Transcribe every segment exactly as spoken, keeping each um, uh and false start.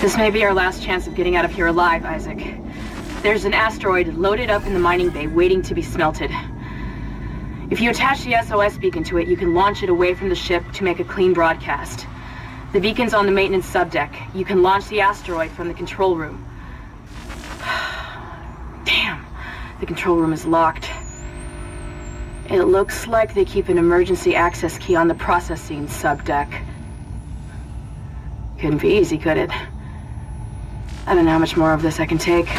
This may be our last chance of getting out of here alive, Isaac. There's an asteroid loaded up in the mining bay waiting to be smelted. If you attach the S O S beacon to it, you can launch it away from the ship to make a clean broadcast. The beacon's on the maintenance subdeck. You can launch the asteroid from the control room. Damn, the control room is locked. It looks like they keep an emergency access key on the processing subdeck. Couldn't be easy, could it? I don't know how much more of this I can take.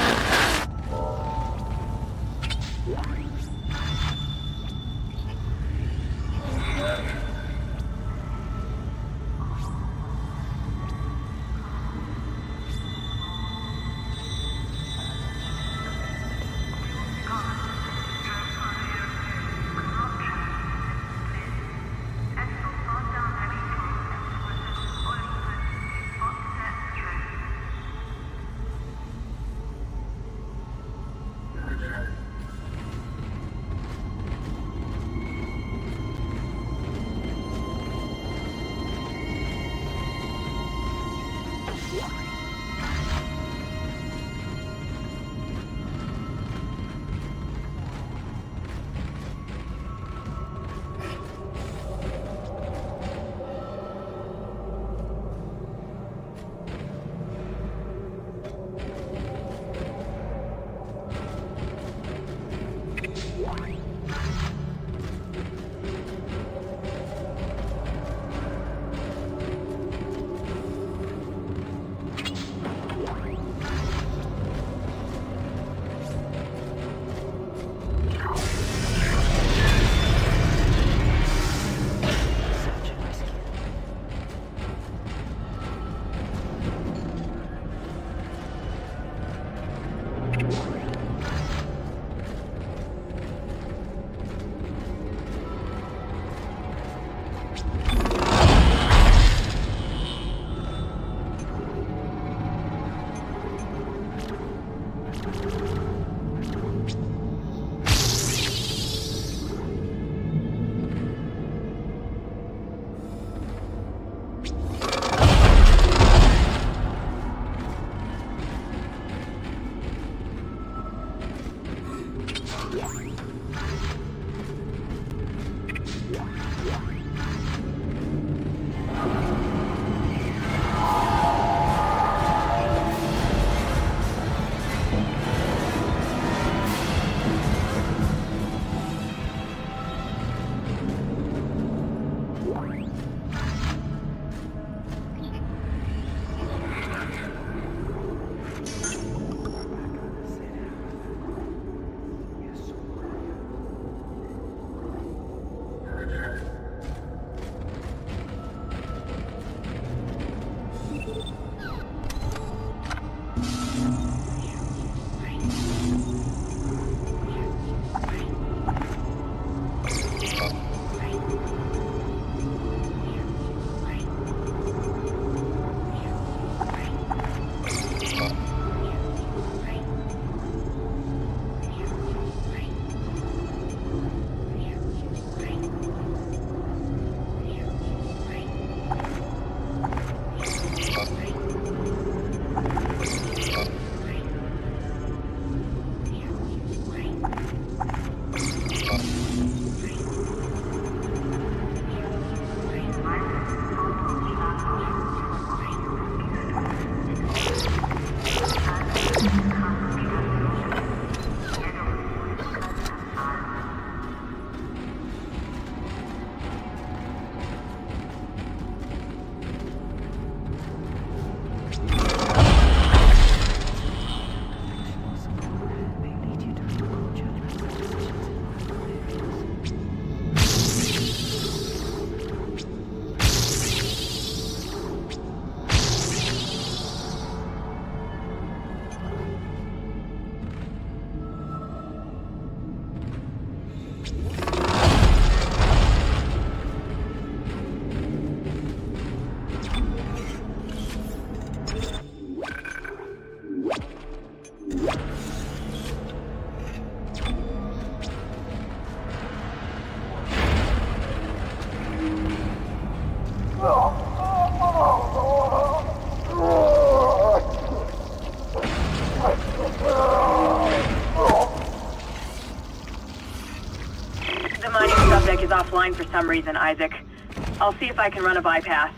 offline for some reason, Isaac. I'll see if I can run a bypass.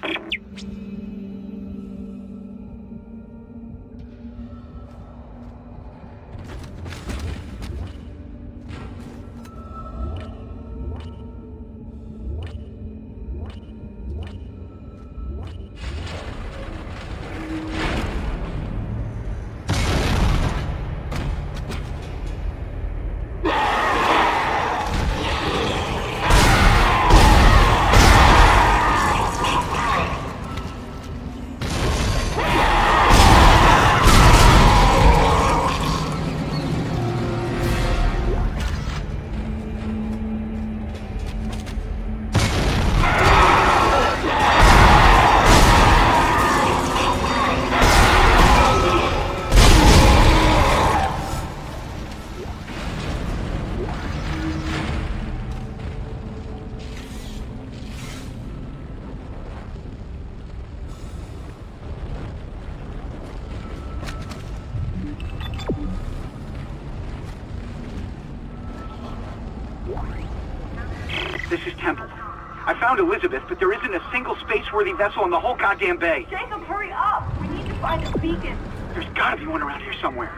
This is Temple. I found Elizabeth, but there isn't a single space-worthy vessel in the whole goddamn bay. Jacob, hurry up! We need to find a beacon. There's gotta be one around here somewhere.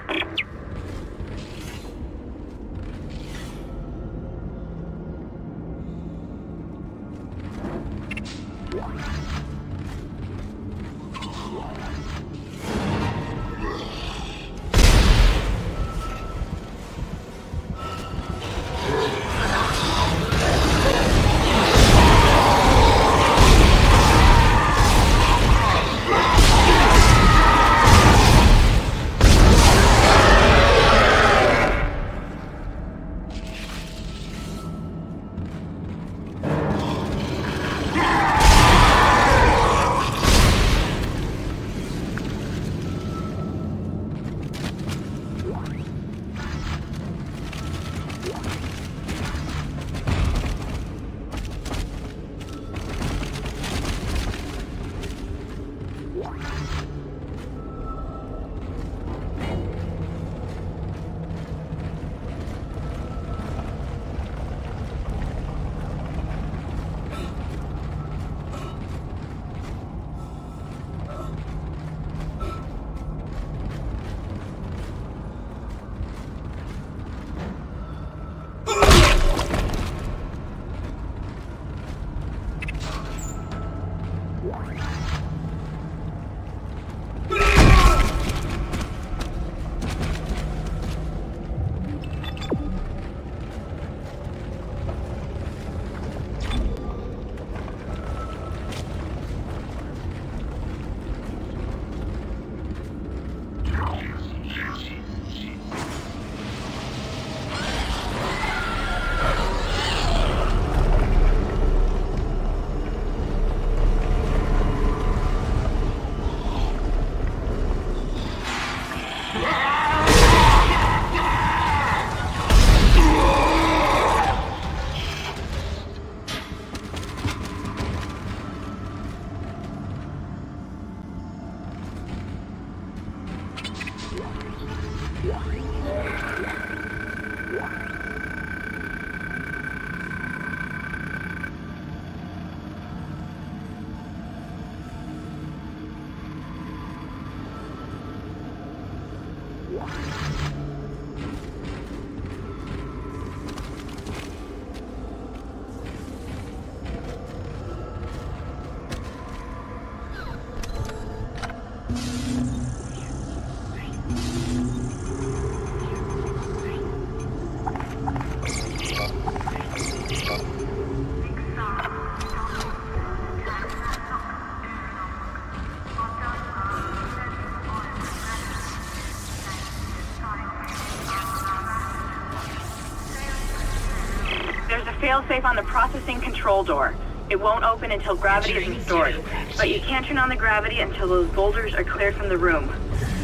Fail-safe on the processing control door. It won't open until gravity is restored, but you can't turn on the gravity until those boulders are cleared from the room.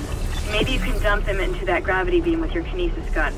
Maybe you can dump them into that gravity beam with your kinesis gun.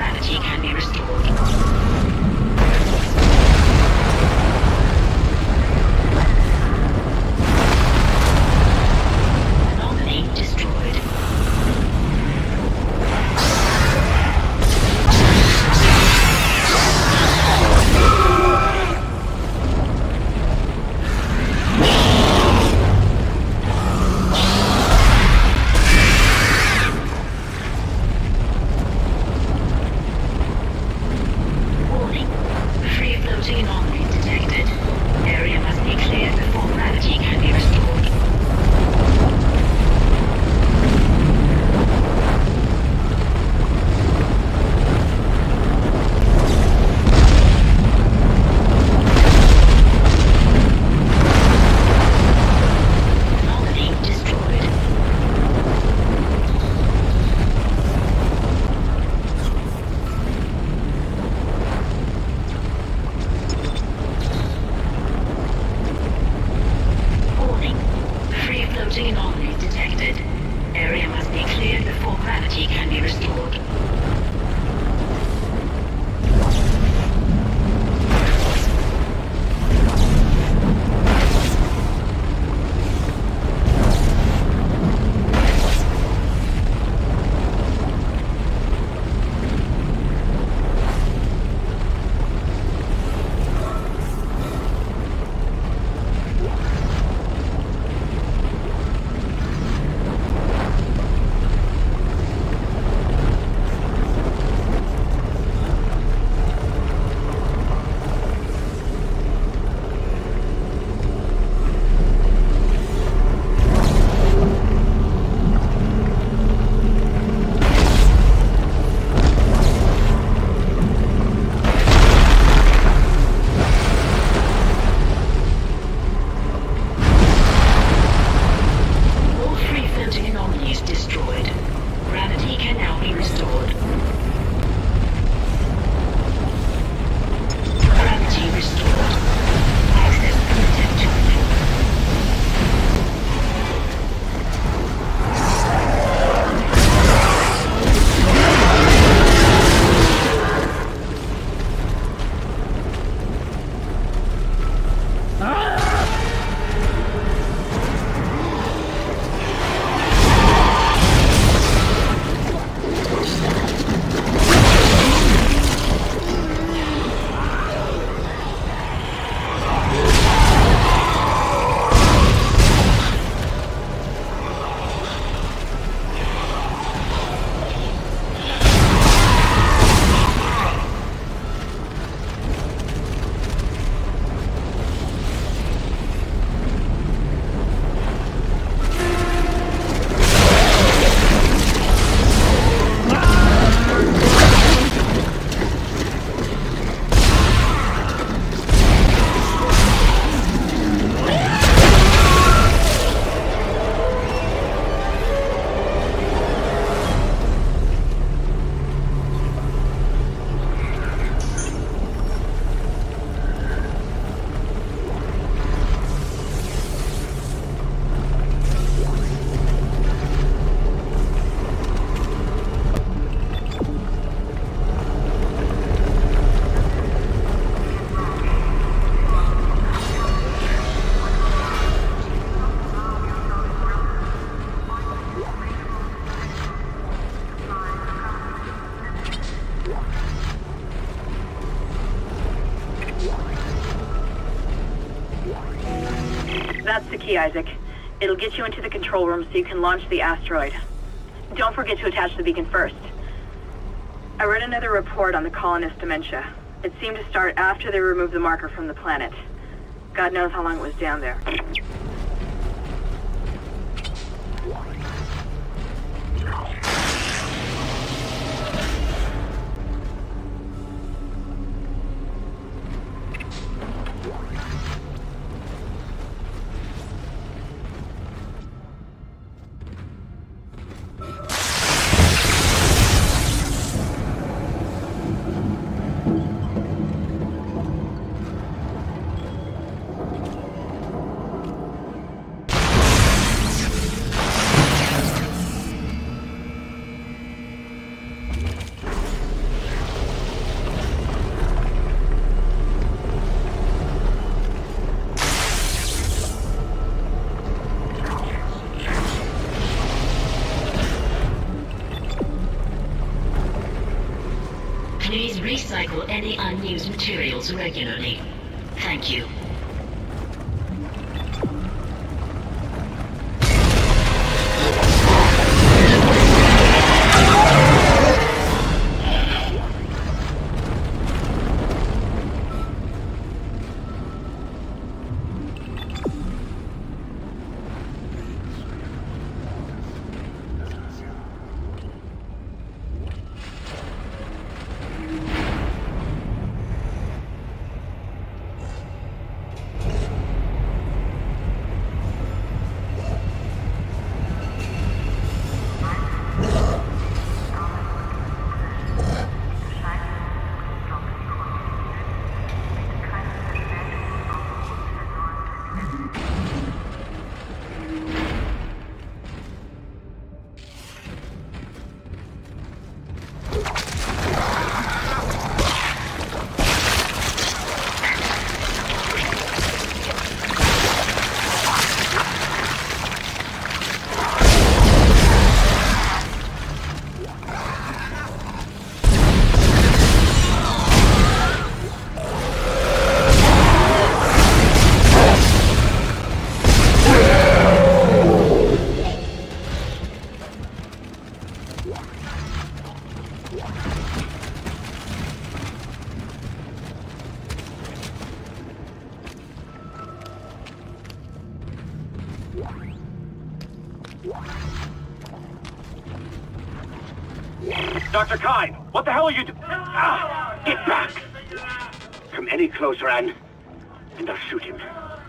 gravity can be restored. Anomaly destroyed. That's the key, Isaac. It'll get you into the control room so you can launch the asteroid. Don't forget to attach the beacon first. I read another report on the colonist dementia. It seemed to start after they removed the marker from the planet. God knows how long it was down there. Please recycle any unused materials regularly. Thank you. Doctor Kine, what the hell are you doing? Ah, get back! Come any closer and... and I'll shoot him.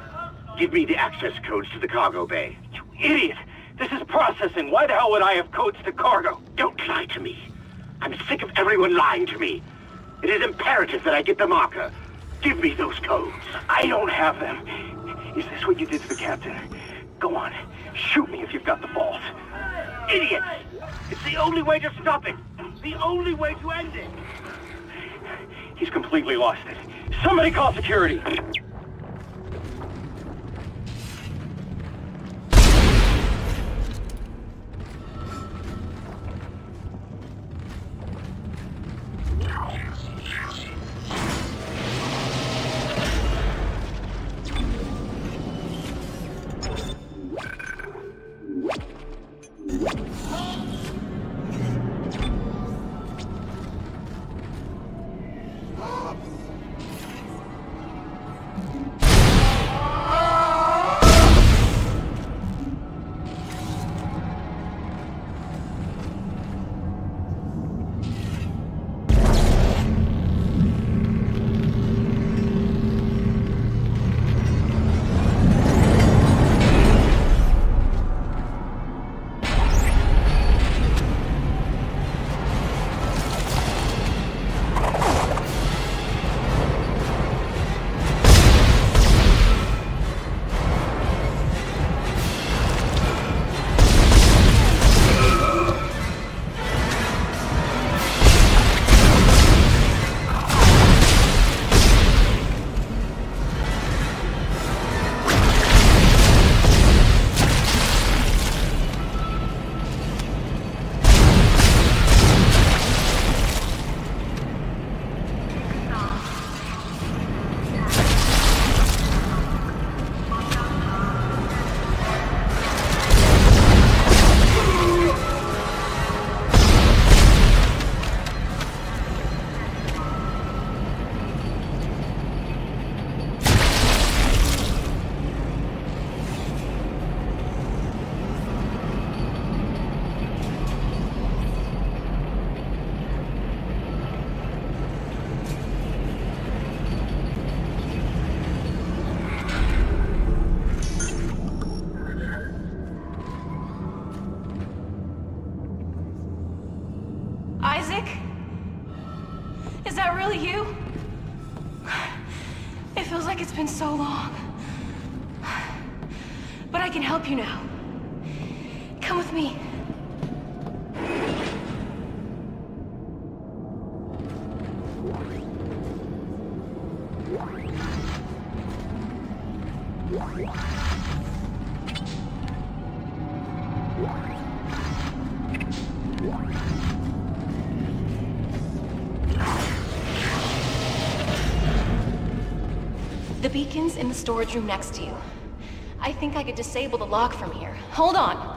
Give me the access codes to the cargo bay. You idiot! This is processing. Why the hell would I have codes to cargo? Don't lie to me. I'm sick of everyone lying to me. It is imperative that I get the marker. Give me those codes. I don't have them. Is this what you did to the captain? Go on. Shoot me if you've got the balls. Idiots! It's the only way to stop it. The only way to end it. He's completely lost it. Somebody call security. It's been so long. But I can help you now. Come with me. The beacon's in the storage room next to you. I think I could disable the lock from here. Hold on.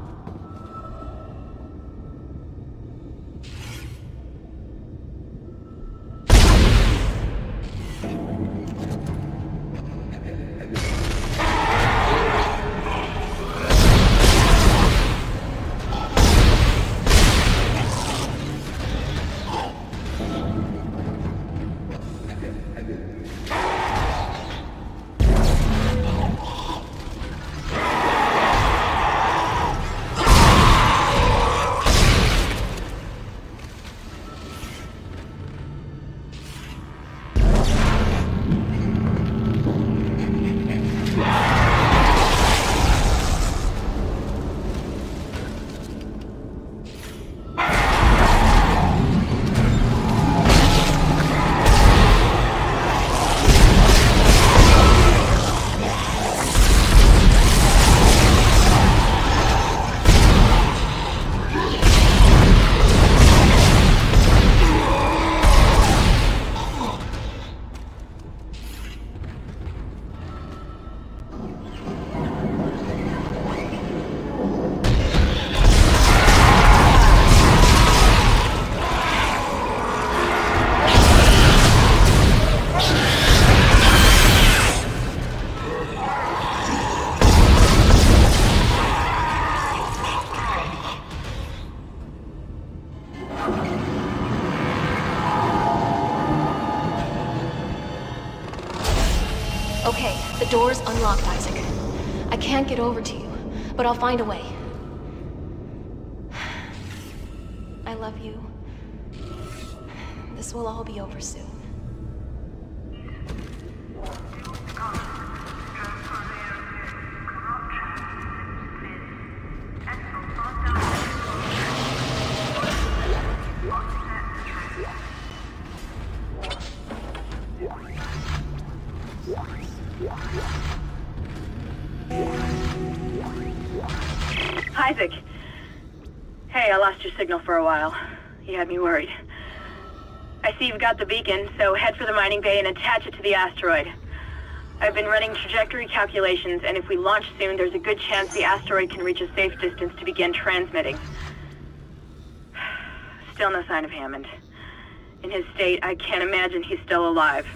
Okay, the door's unlocked, Isaac. I can't get over to you, but I'll find a way. I love you. This will all be over soon. Isaac. Hey, I lost your signal for a while. You had me worried. I see you've got the beacon, so head for the mining bay and attach it to the asteroid. I've been running trajectory calculations, and if we launch soon, there's a good chance the asteroid can reach a safe distance to begin transmitting. Still no sign of Hammond. In his state, I can't imagine he's still alive.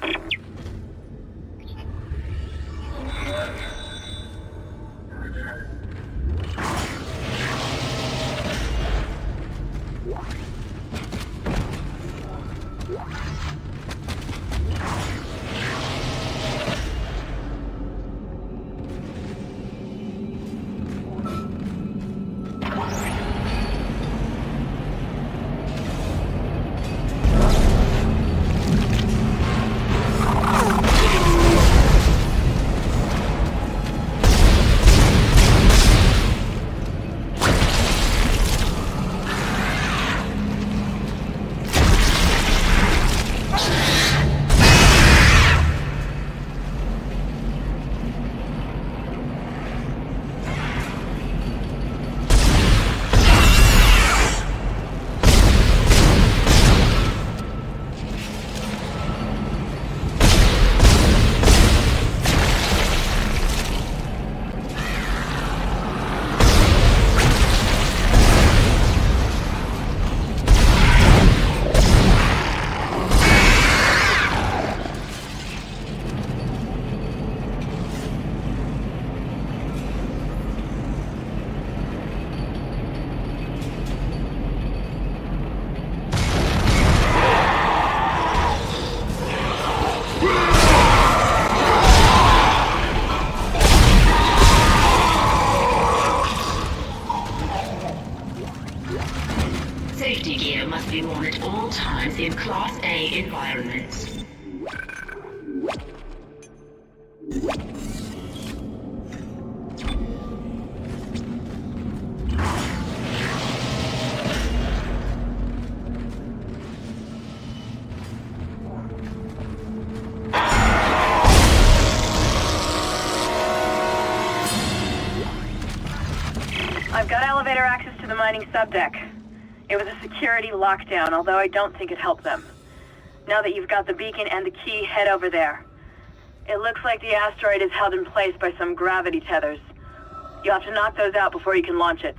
Safety gear must be worn at all times in Class A environments. I've got elevator access to the mining subdeck. It was a security lockdown, although I don't think it helped them. Now that you've got the beacon and the key, head over there. It looks like the asteroid is held in place by some gravity tethers. You'll have to knock those out before you can launch it.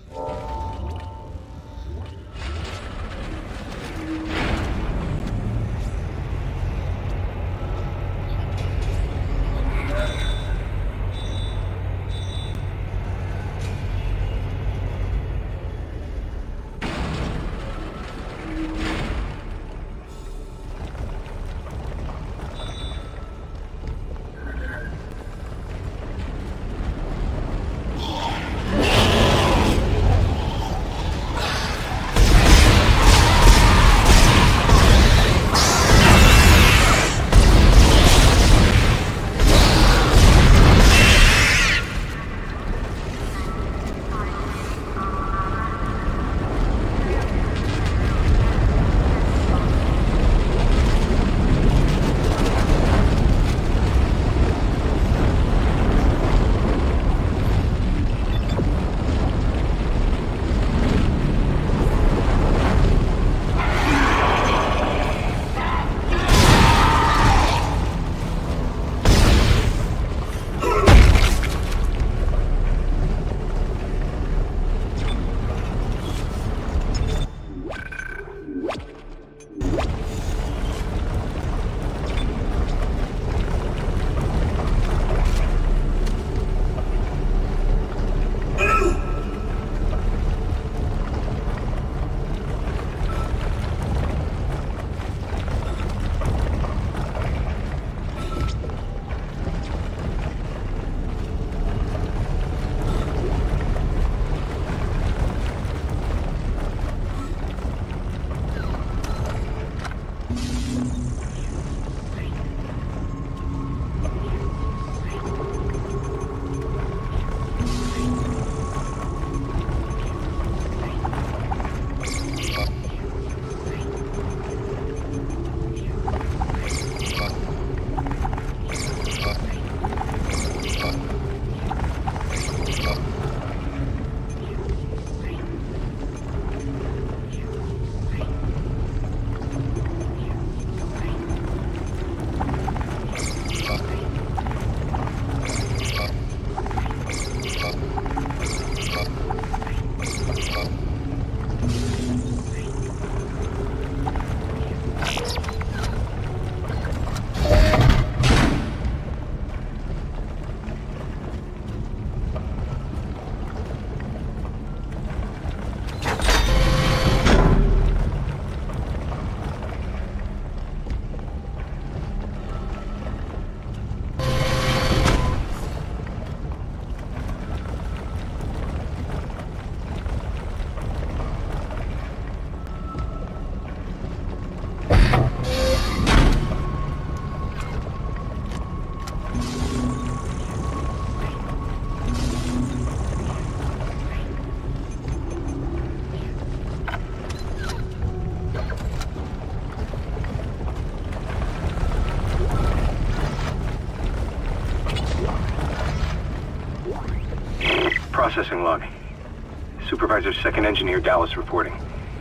Processing log. Supervisor Second Engineer Dallas reporting.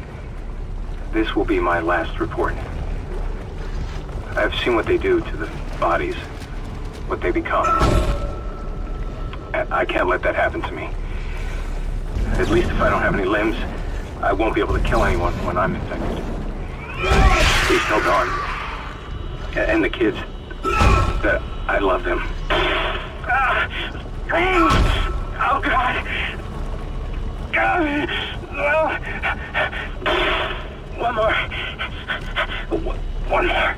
This will be my last report. I've seen what they do to the bodies, what they become. And I can't let that happen to me. At least if I don't have any limbs, I won't be able to kill anyone when I'm infected. Please tell Dawn and the kids that I love them. Oh, God! God! One more. One more.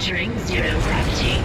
Entering zero gravity.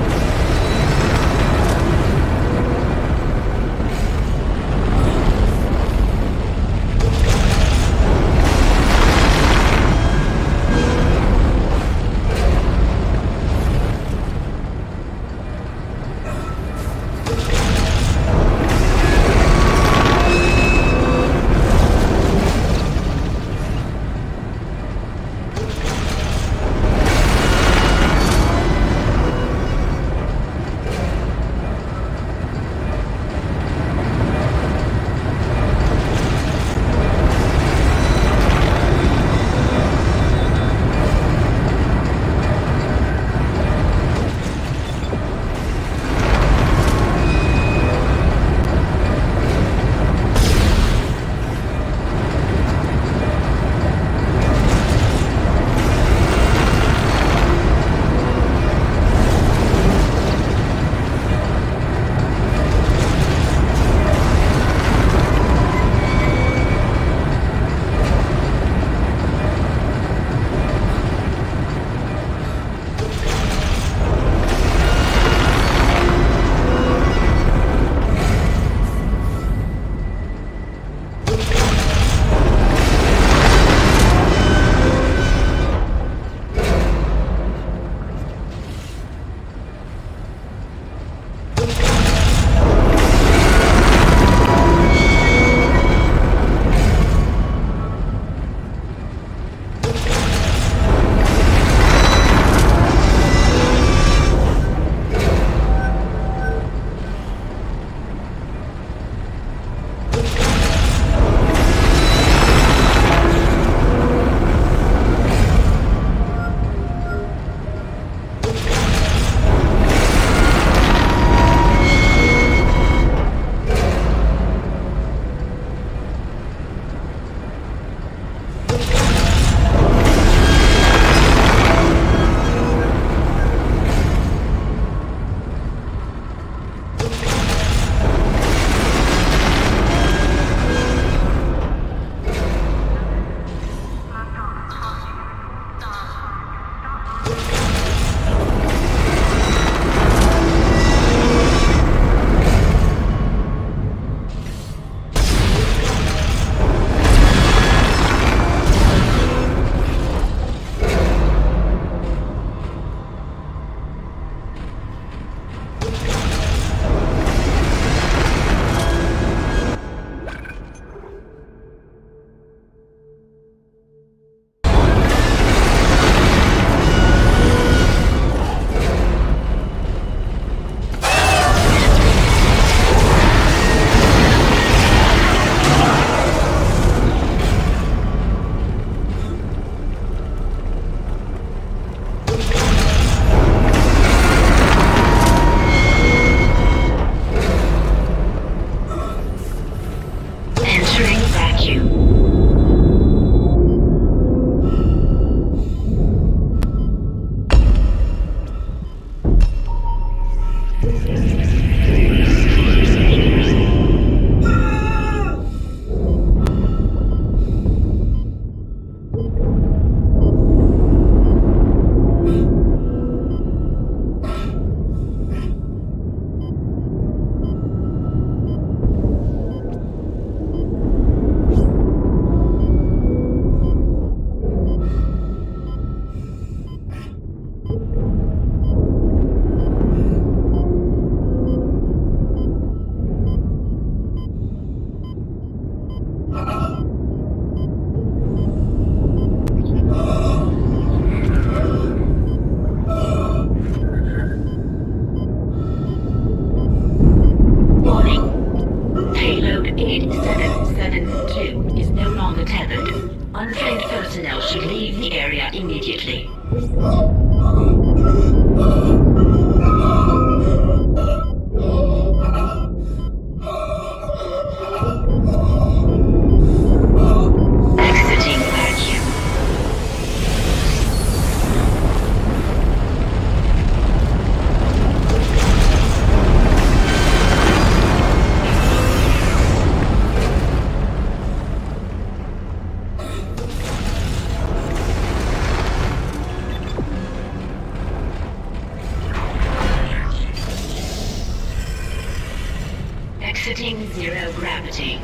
Immediately. Exiting vacuum. Gravity.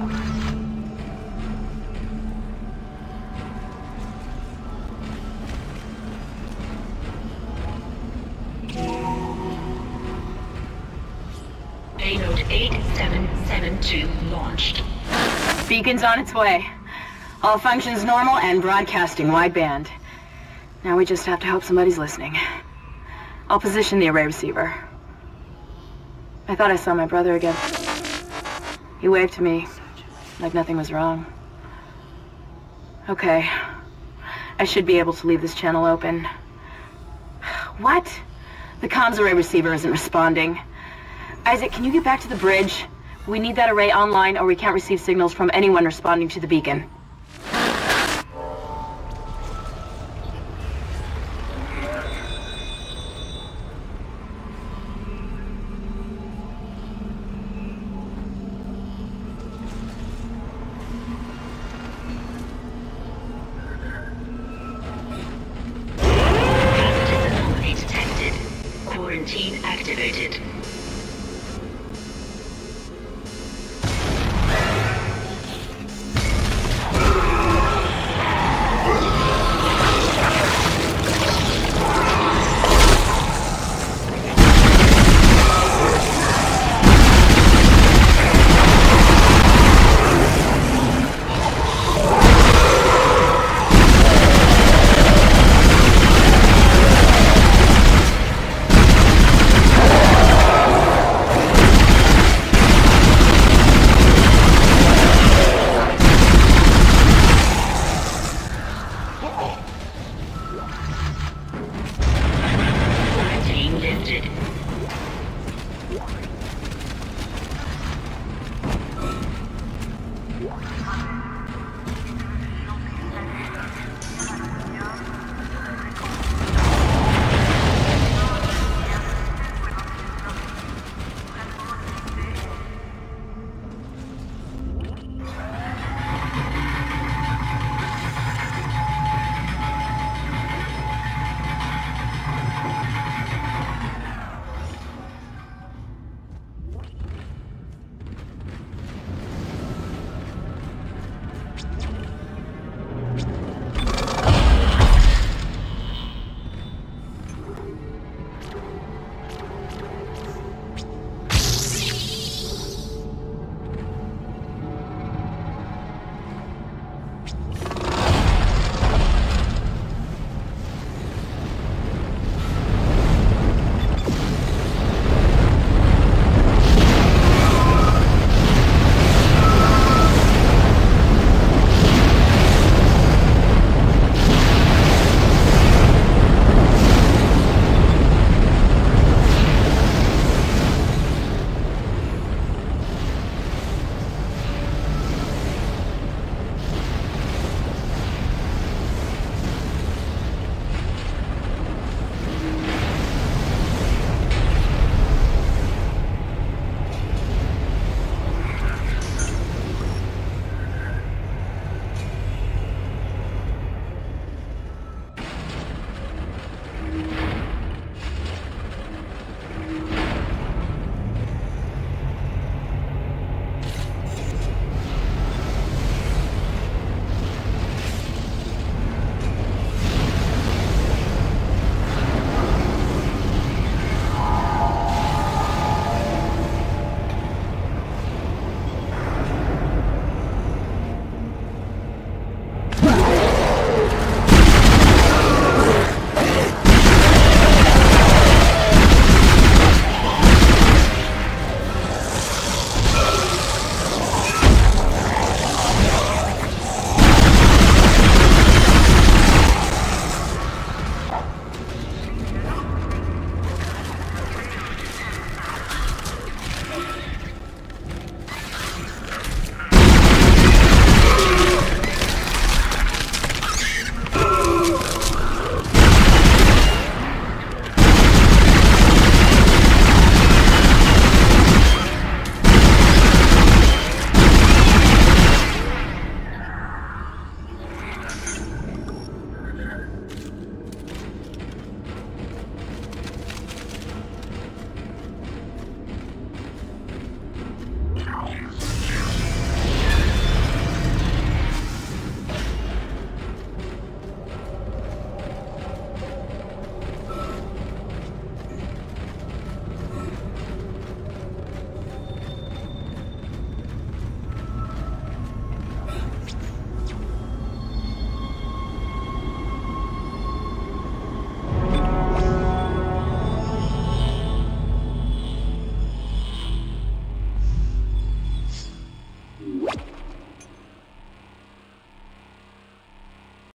Payload eight seven seven two launched. Beacon's on its way. All functions normal and broadcasting wideband. Now we just have to hope somebody's listening. I'll position the array receiver. I thought I saw my brother again. He waved to me, like nothing was wrong. Okay. I should be able to leave this channel open. What? The comms array receiver isn't responding. Isaac, can you get back to the bridge? We need that array online or we can't receive signals from anyone responding to the beacon.